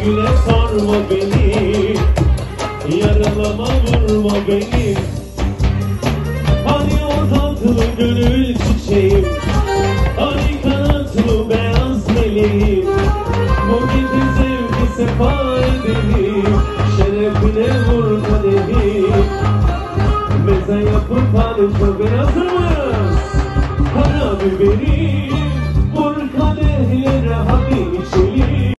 güle sarma beni, yaralama vurma beni. Hani o tatlı gönül çiçeğim, hani kanatlı beyaz meleğim. Bu gece zevki sefa edelim, şerefine vur kadehi. Meze yapıp hani çok hazır mıyız? Karabiberim vur kadehlere hadi içelim.